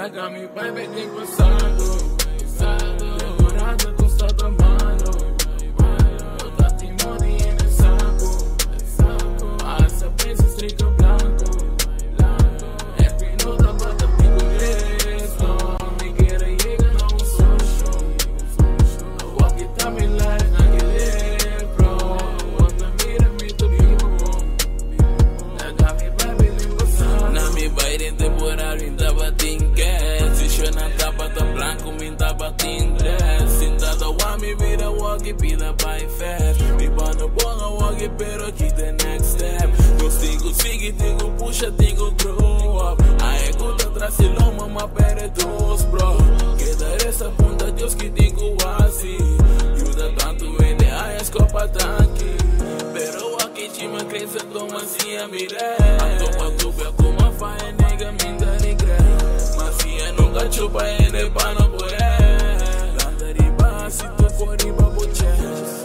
Pega mi baby, tem passado. Demorada com só da mano. Eu tá te money no saco. A essa pensa estrica blanco. Every note about the people yes. Me get a nigga no social. I walk it down me life, not get it, bro. Want to meet me to people. I got me baby, limbo sana. Na mi baile temporário, tava tinquete. Se chona tapa tá branco, me tapa tinquete. Sentada a me vira walk, pila by fast. Me banda boa walk, pero aqui the next step. Consigo seguir, digo puxa, digo grow up. A escuta atrás se loma, ma pere dos, bro. Queda essa punta, Deus que digo assim. Ajuda tanto ele, a escopa tá aqui. Pero aqui chima cresce, toma assim a miré. A toma como a faia, nega, me dá de cré. Mas se eu nunca chupa, ele pra não poder. Landa de base, se tu for de babo chest.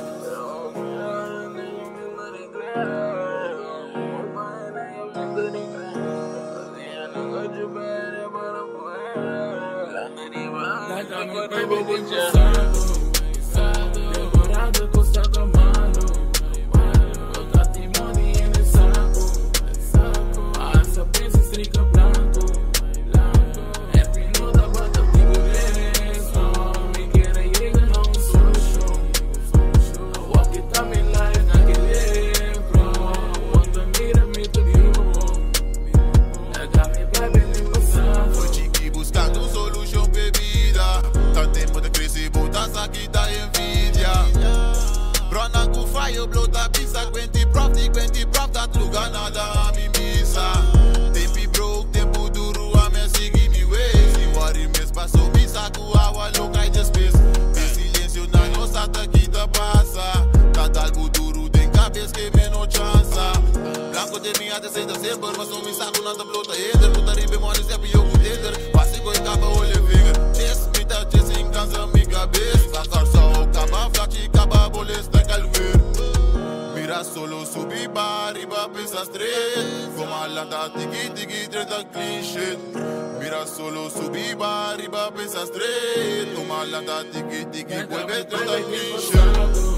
Demorada com só da mano. Eu tá te money no saco. A essa pensa estrica blanco. Every note about the people yes. Me get a nigga no social. I walk it down me life, not get it, bro. Want to meet to people. I got me baby limbo sana. Foi Tiki buscando solution, bebida. Tá tempo de crescer, botar aqui da envidia. Brona com fire, blow da pizza. 20 prof, tá lugar nada a me missa. Tempo broke, tempo duro, a me seguir me ways. E what it miss, passou me saco, água louca e despesa. Em silêncio na nossa taquita passa. Tá algo duro, tem cabeça que vem no chança. Blanco de mim até 6 de dezembro, passou me saco, nada blota eder. Putaria bem mole, sempre eu com tender. Passei com capa, olha finger. Chess, me tá chess, encansa minha cabeça. Sacar só o caba, flat, caba, bolesta, calver. Mira solo subir arriba, pensa straight. Como a lata, tiki, treta clean shit. Mira solo subir arriba, pensa straight. Como a lata, tiki, vuelve treta clean shit.